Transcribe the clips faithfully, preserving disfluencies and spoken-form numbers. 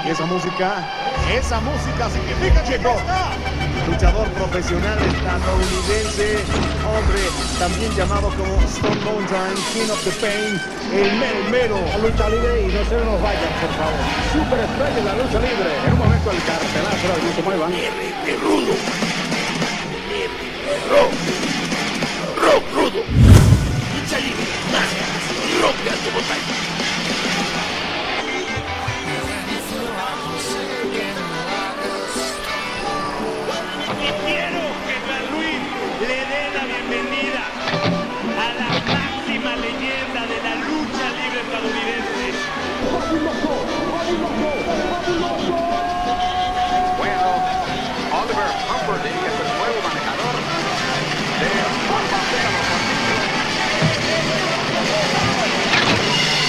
Esa música, esa música significa que llegó. Luchador profesional estadounidense, hombre también llamado como Stone Mountain, King of the Pain, el mero mero. La lucha libre y no se nos vayan, por favor. Superestrella de la lucha libre. En un momento el cartelazo, no se muevan. R rudo. R rock. Rock rudo. Lucha libre, máscaras, rock de alto voltaje. Le dé la bienvenida a la máxima leyenda de la lucha libre estadounidense. Bueno, Oliver Humperdinck es el nuevo manejador de Bonafide.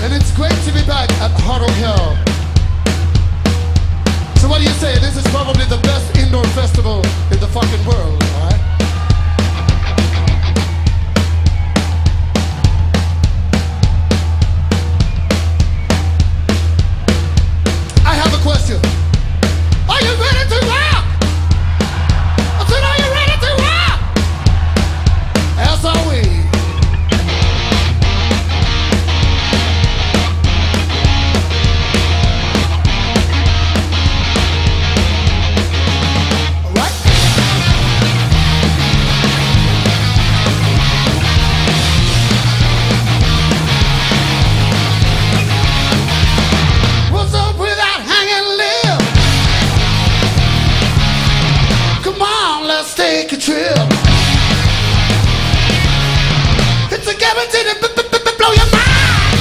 And it's great to be back at Heart of Hell. So what do you say? This is probably the best indoor festival in the fucking world, alright? I have a question. Are you ready to rock? I said, are you ready to rock? As are we. Take a trip. It's a guarantee to b -b -b blow your mind.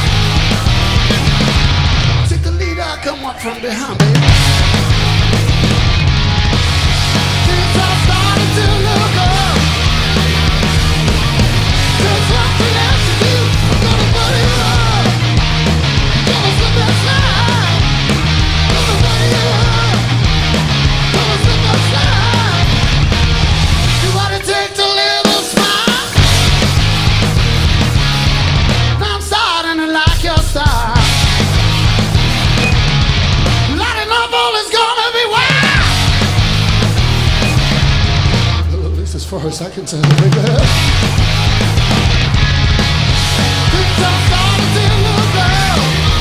Take the lead, I come up from behind, baby. Things are starting to look up. Just what you have to do. I'm gonna put it up. Gonna slip and slide. Gonna put it up. Gonna slip and slide. What it takes to live a smile. I'm starting to like your style. Lighting up all is gonna be wild. Well, at least as far as I can tell, baby. Things are starting to look up.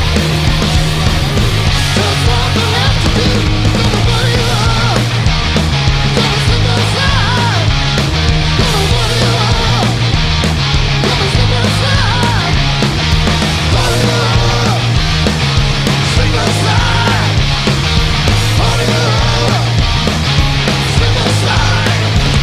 Just what you have to do. Gonna put it up. Gonna slip and slide. Gonna put it up. Gonna slip and slide. Put it up. Slip and slide. Put it up. Slip and slide.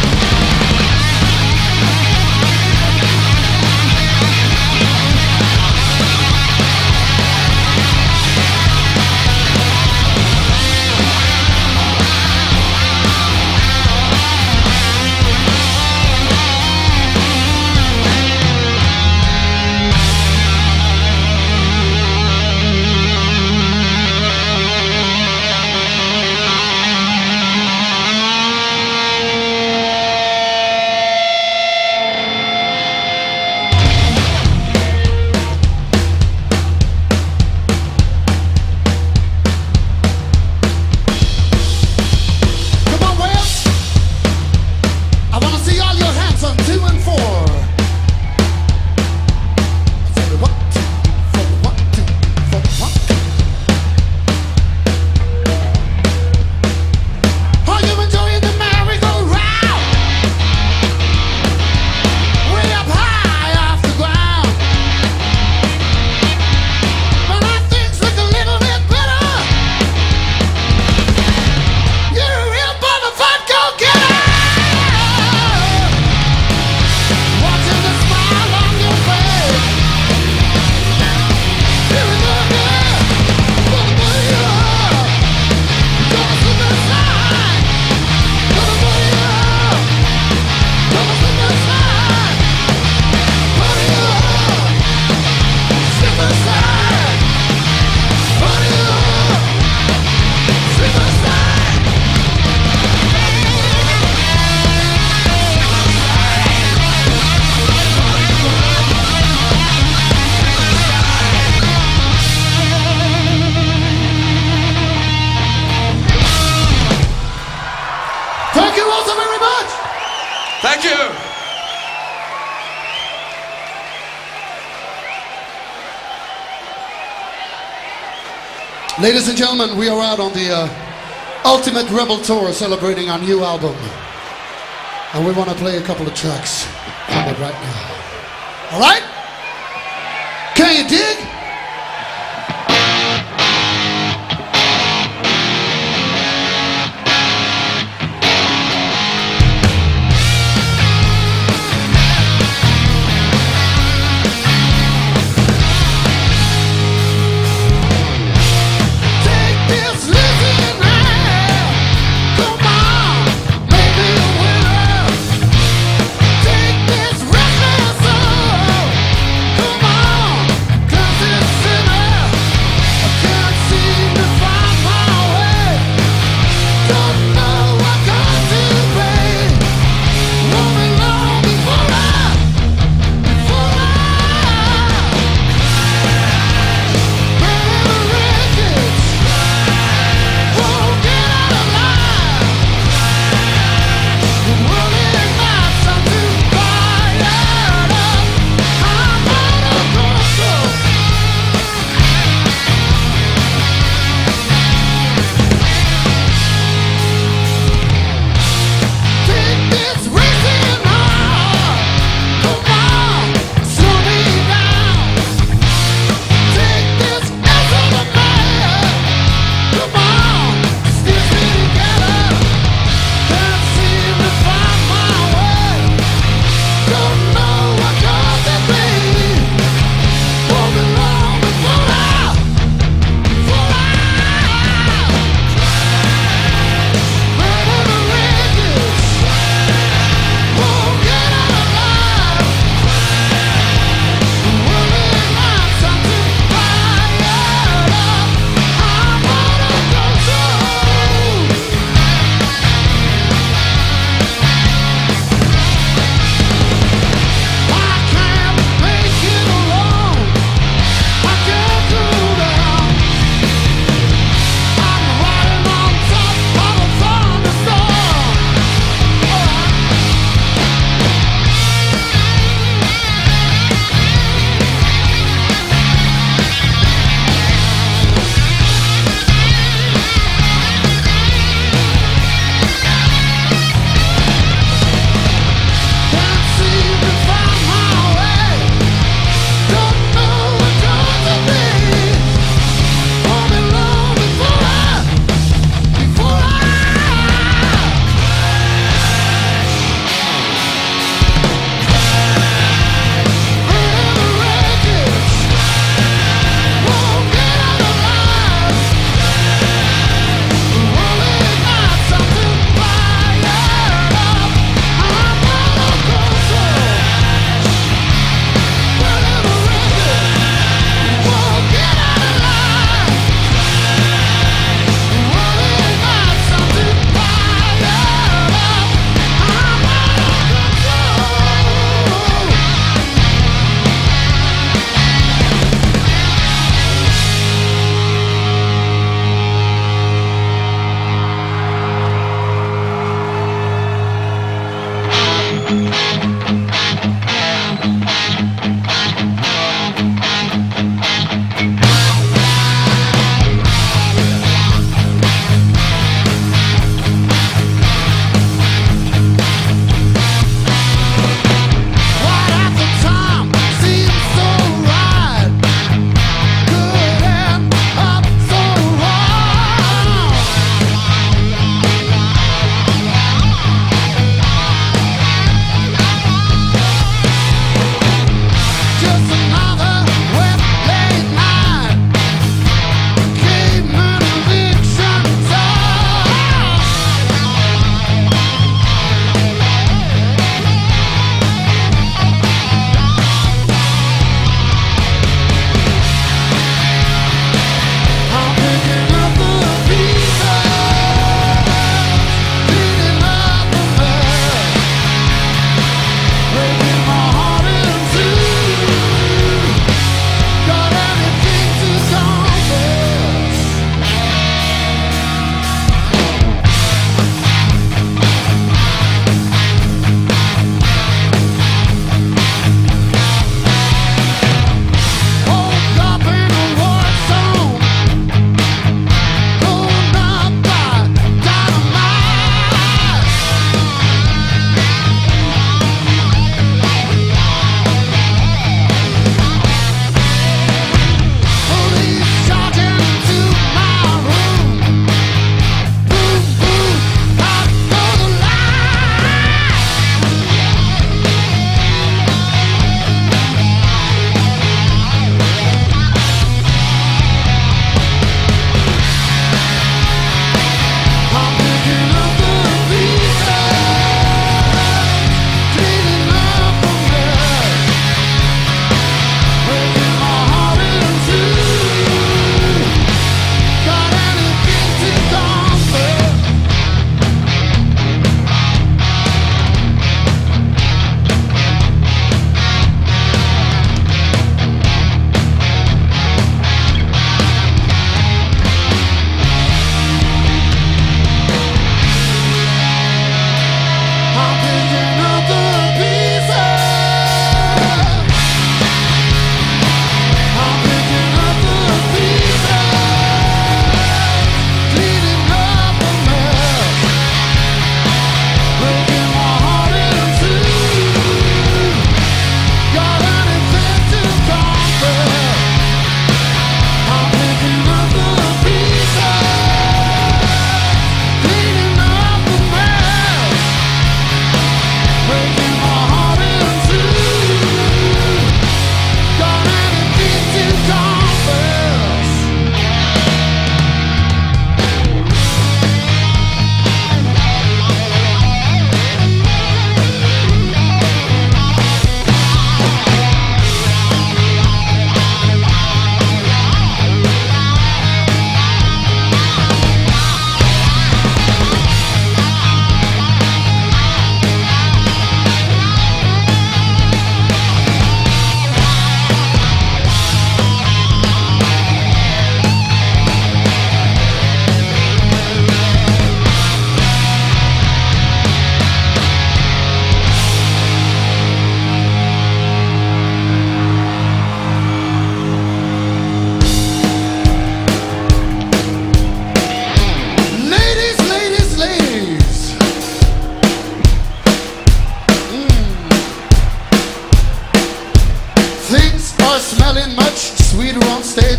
Thank you. Ladies and gentlemen, we are out on the uh, Ultimate Rebel Tour celebrating our new album. And we want to play a couple of tracks from it right now. Alright? Can you dig? Take this restless soul, come on, 'cause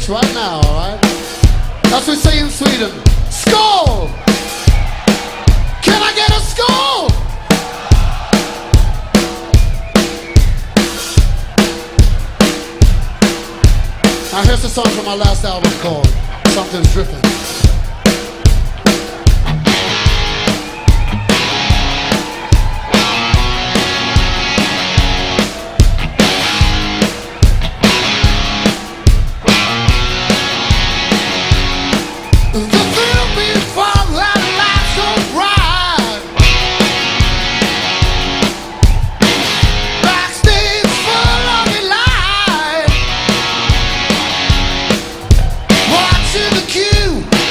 pitch right now, all right? That's what we say in Sweden. Skål! Can I get a skål? Now here's the song from my last album called Something's Dripping. Watching the queue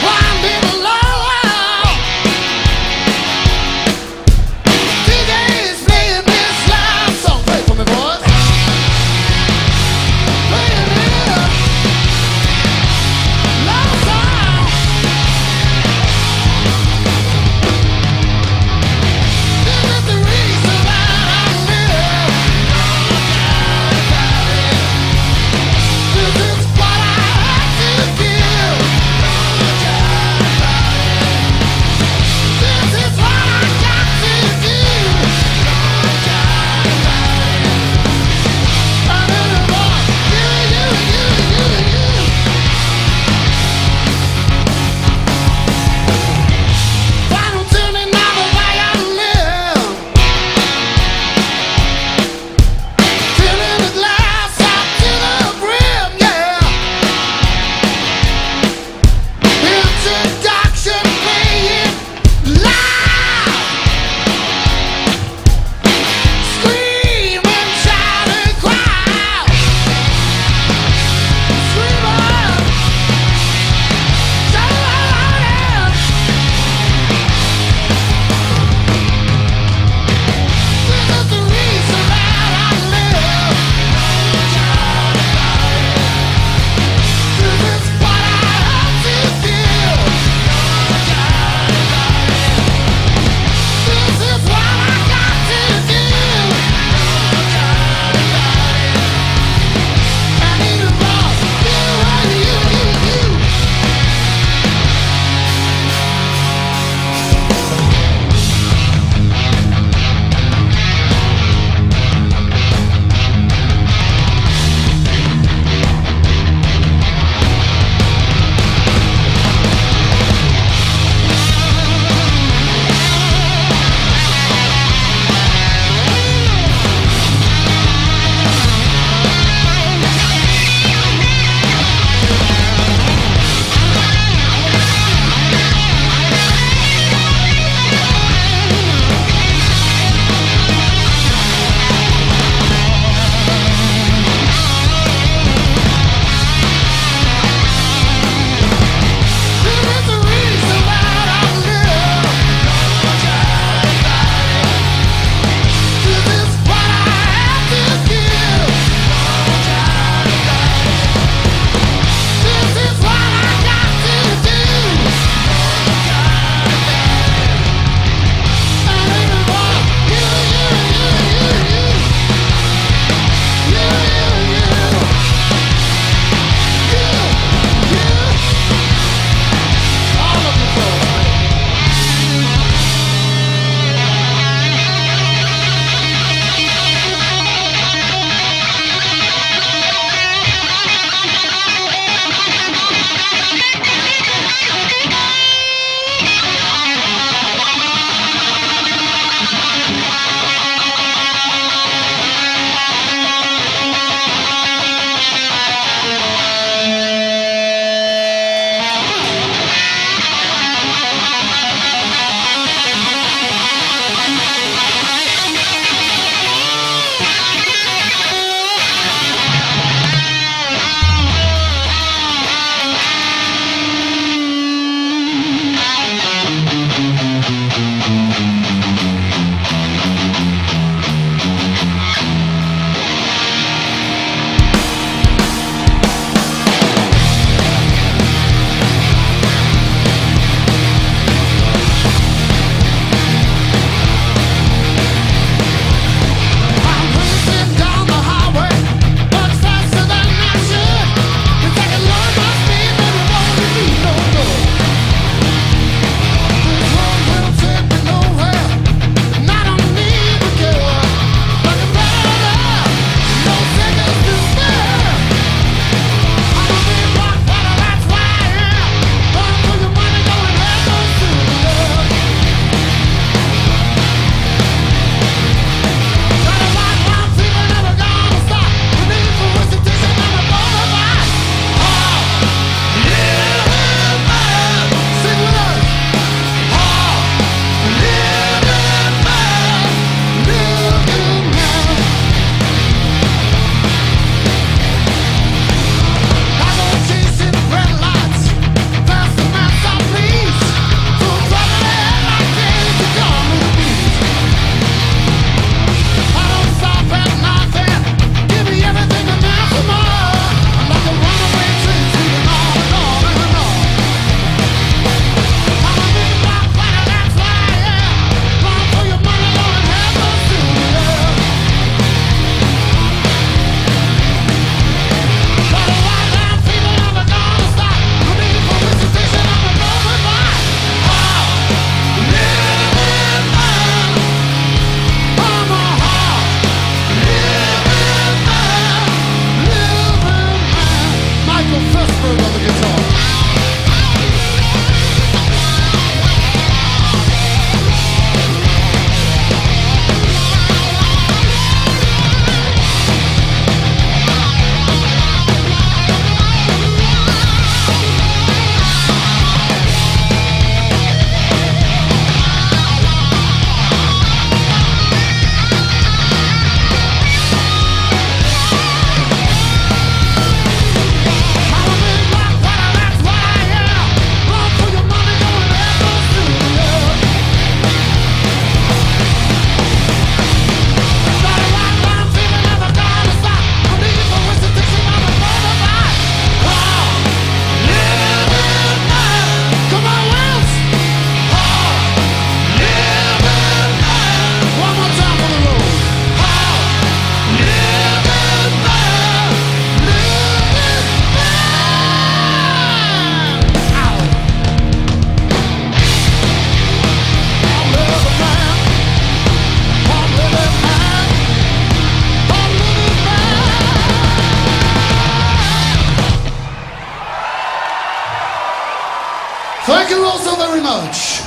Thank you all so very much.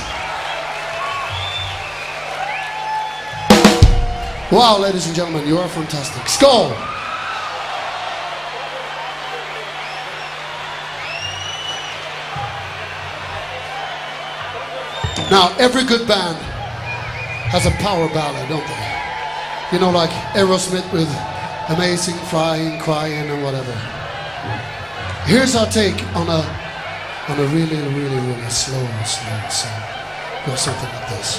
Wow, ladies and gentlemen, you are fantastic. Skål! Now, every good band has a power ballad, don't they? You know, like Aerosmith with Amazing, Flying, Crying, and whatever. Here's our take on a on a really, really, really slow, slow song. Goes something like this.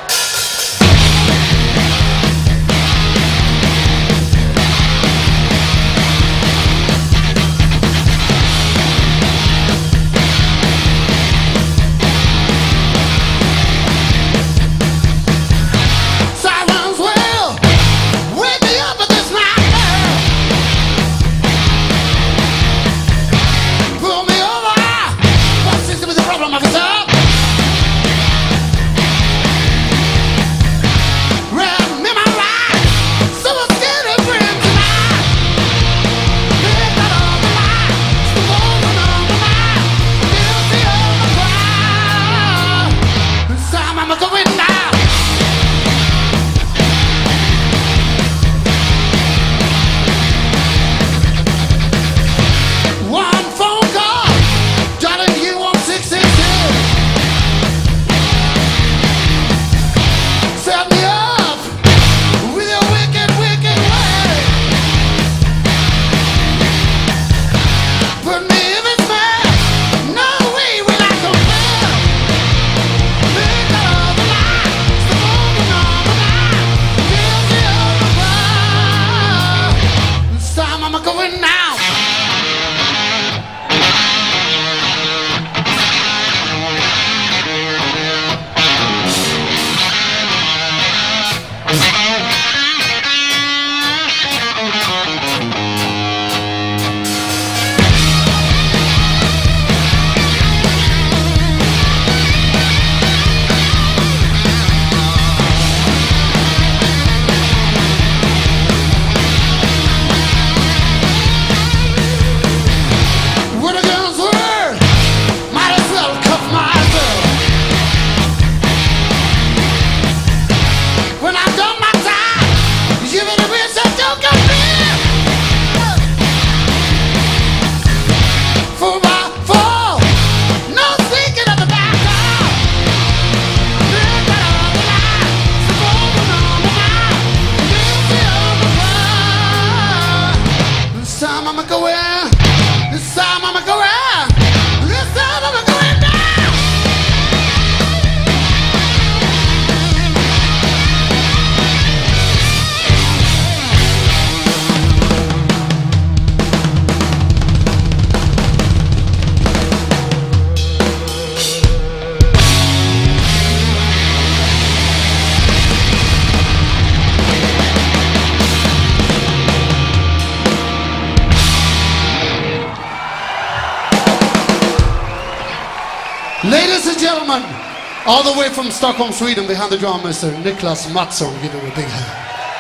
Ladies and gentlemen, all the way from Stockholm, Sweden, behind the drum, Mister Niklas Mattsson. Give him a big hand.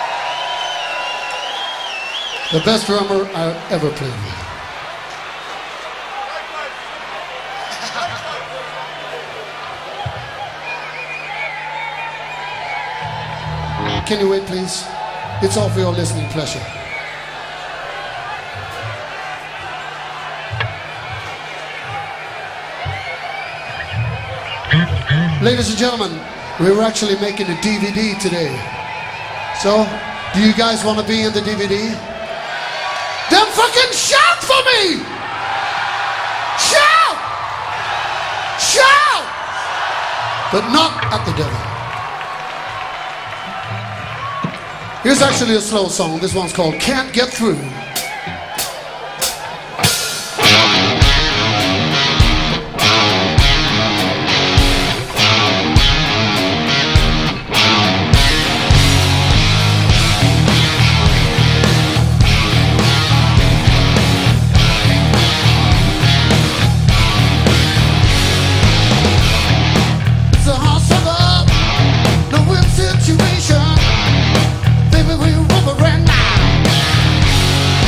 The best drummer I ever played with. Can you wait, please? It's all for your listening pleasure. Ladies and gentlemen, we were actually making a D V D today. So, do you guys want to be in the D V D? Then fucking shout for me! Shout! Shout! But not at the devil. Here's actually a slow song. This one's called Can't Get Through. Situation, baby, we're over right now.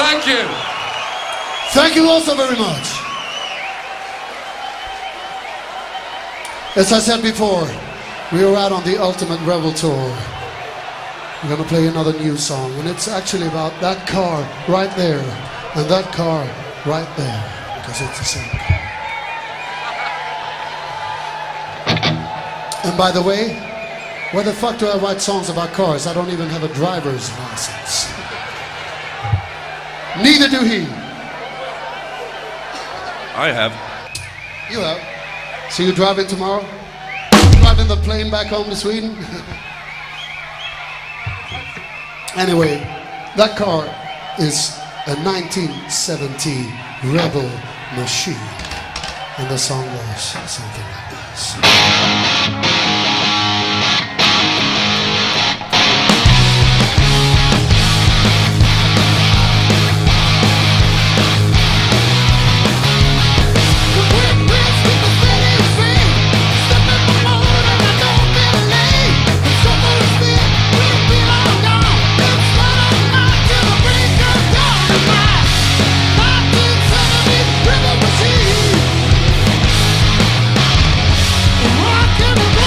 Thank you. Thank you also very much. As I said before, we are out on the Ultimate Rebel Tour. We're gonna play another new song, and it's actually about that car right there, and that car right there, because it's the same car. And by the way, where the fuck do I write songs about cars? I don't even have a driver's license. Neither do he. I have. You have. So you driving tomorrow? Driving the plane back home to Sweden? Anyway, that car is a nineteen seventy Rebel machine. And the song goes something like this. Rock and roll.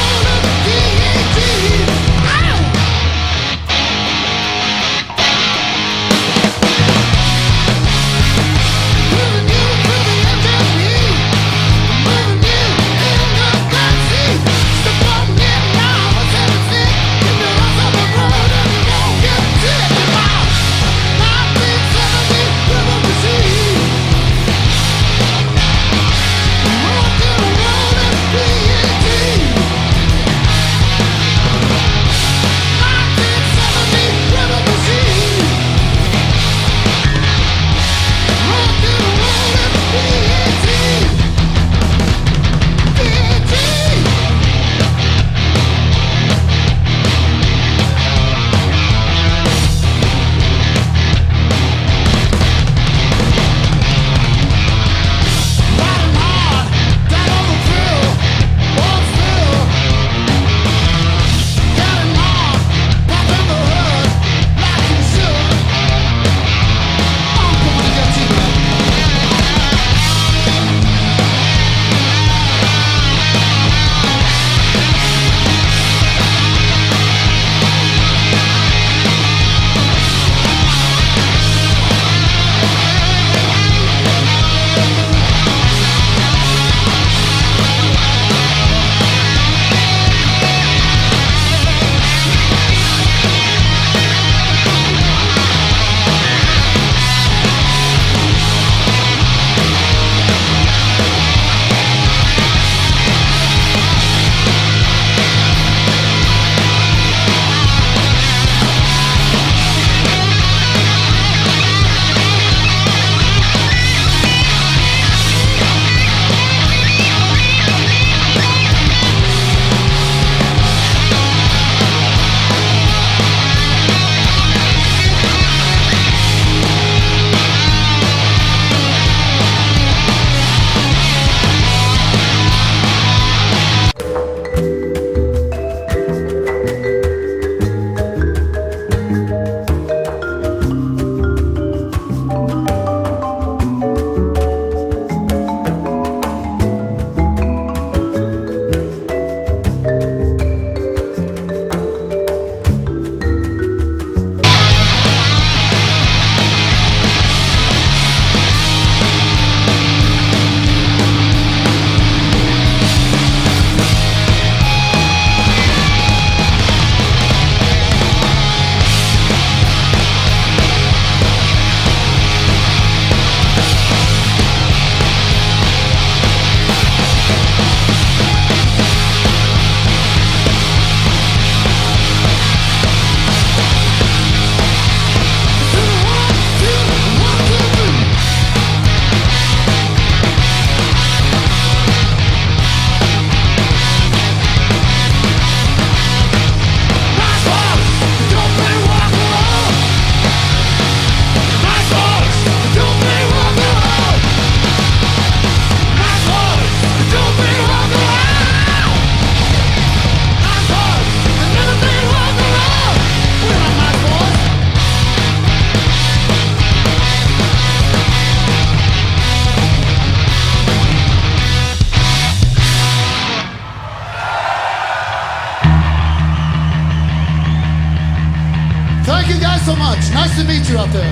out there.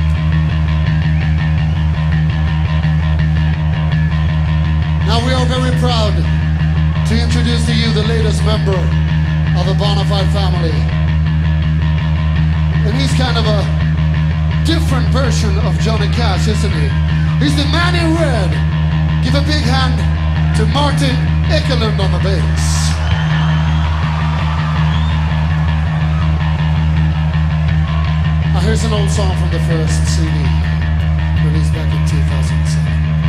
Now we are very proud to introduce to you the latest member of the Bonafide family. And he's kind of a different version of Johnny Cash, isn't he? He's the man in red. Give a big hand to Martin Ekelund on the bass. Now here's an old song from the first C D, released back in two thousand seven.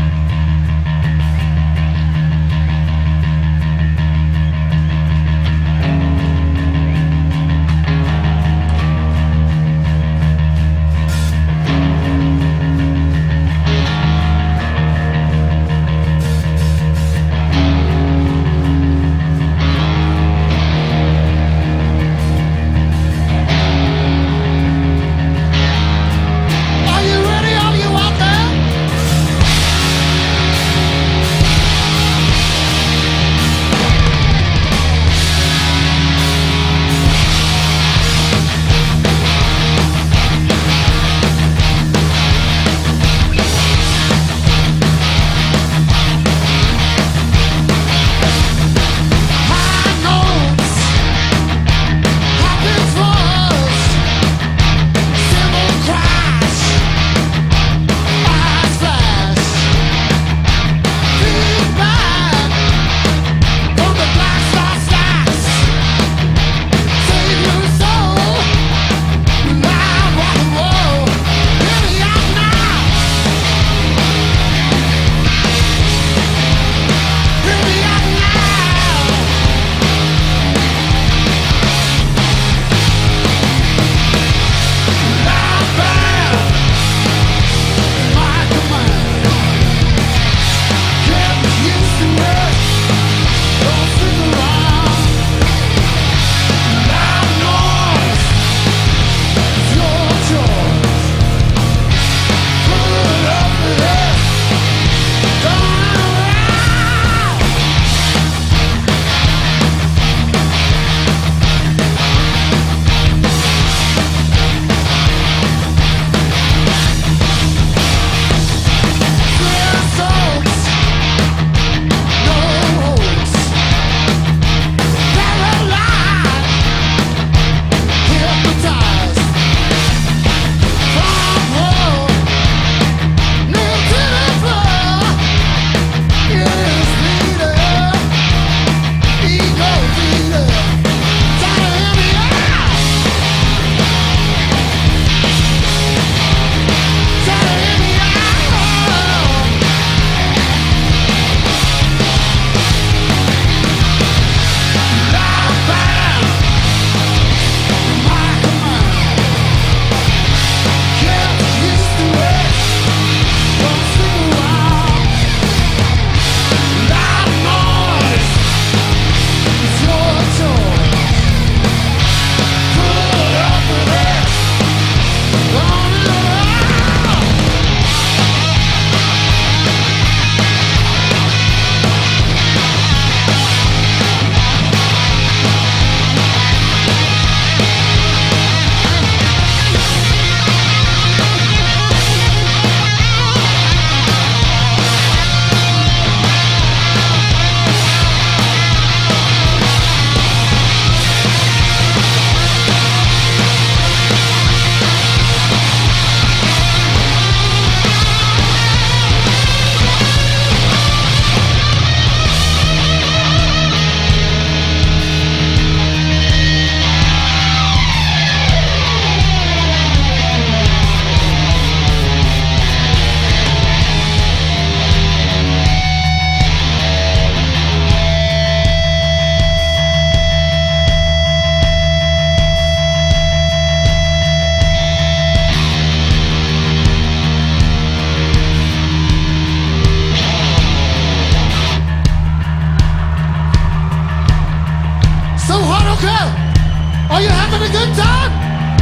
Are you having a good time?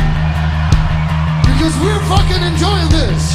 Because we're fucking enjoying this.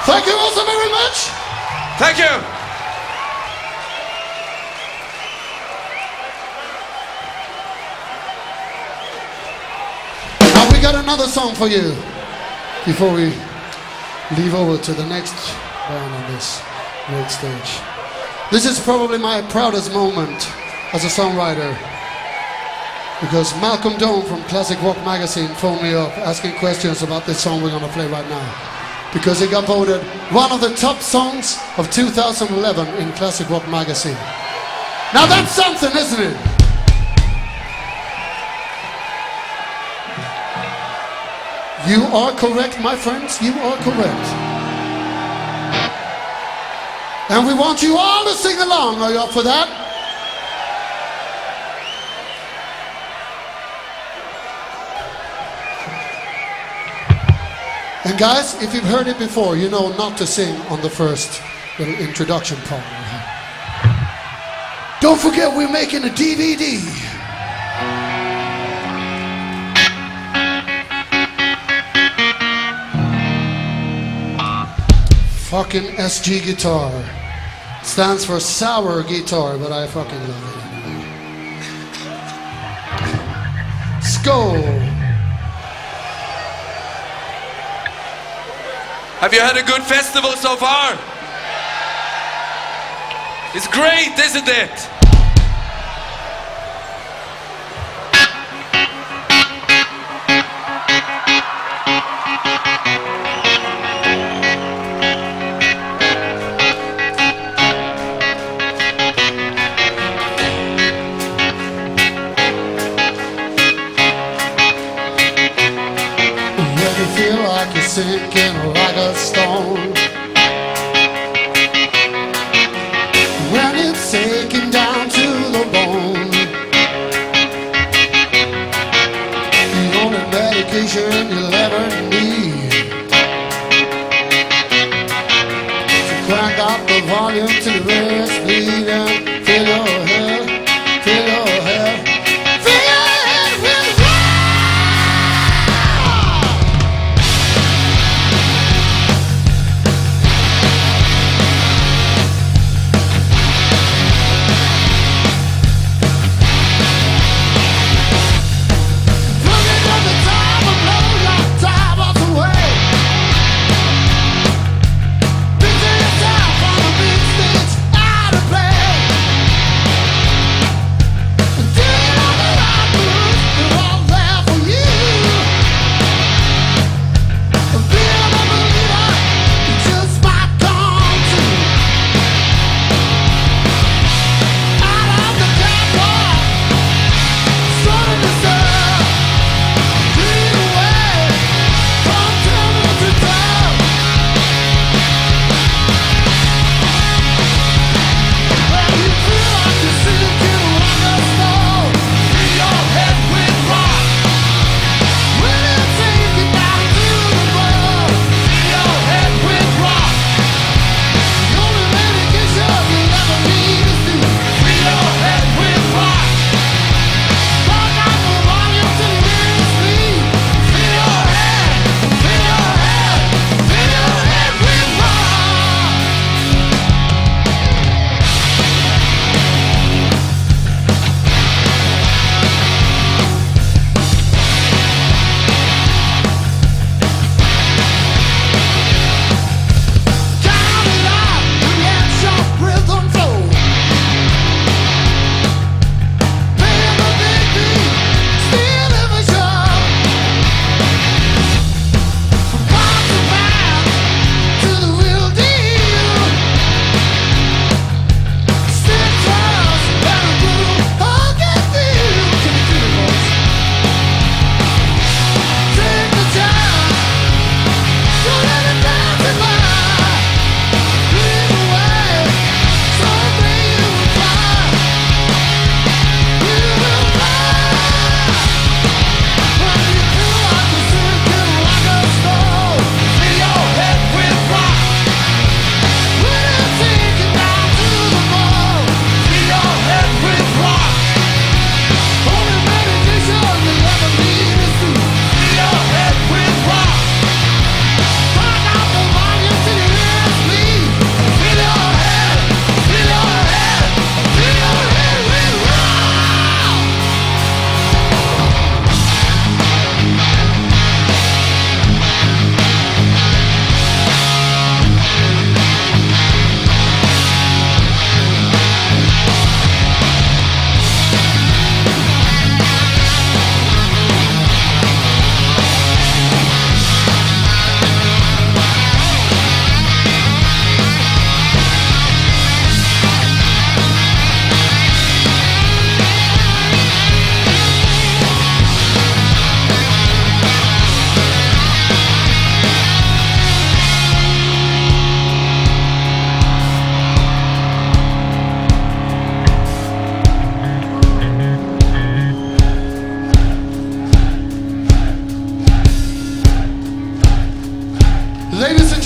Thank you all so very much. Thank you. Now we got another song for you before we leave over to the next band on this great stage. This is probably my proudest moment as a songwriter, because Malcolm Dome from Classic Rock magazine phoned me up asking questions about this song we're going to play right now, because it got voted one of the top songs of two thousand eleven in Classic Rock magazine. Now that's something, isn't it? You are correct, my friends, you are correct. And we want you all to sing along. Are you up for that? And guys, if you've heard it before, you know not to sing on the first little introduction part. Don't forget, we're making a D V D. Fucking S G guitar. Stands for sour guitar, but I fucking love it. Skull. Have you had a good festival so far? It's great, isn't it? Sinking like a stone, when it's sinking down to the bone. The only medication you'll ever need, so crank up the volume to the rest bleed and fill your head, fill your head.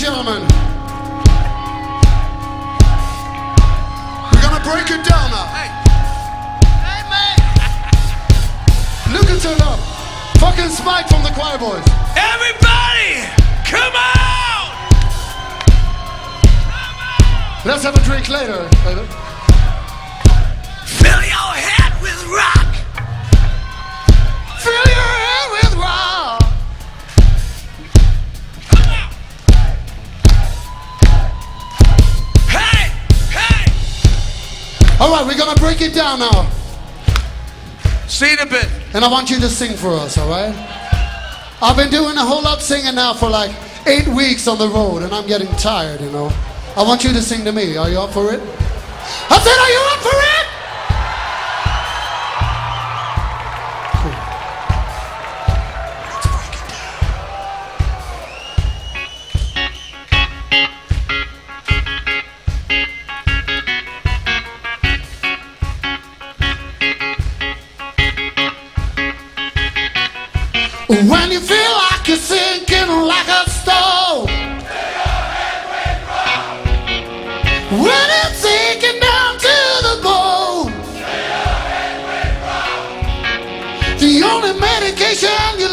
gentlemen, we're gonna break it down now. Hey. Hey, man. Look and turn up. Fucking Spike from the Choir Boys. Everybody, come on. Come on. Let's have a drink later. later. Fill your head with rock. Fill your head with rock. Come on. Hey, hey. All right, we're gonna break it down now. See the bit. And I want you to sing for us, all right? I've been doing a whole lot singing now for like eight weeks on the road, and I'm getting tired, you know. I want you to sing to me. Are you up for it? I said, are you up for it? Cool. Let's break it down. When you feel like you're sinking like a stone, when it's sinking down to the bone, the only medication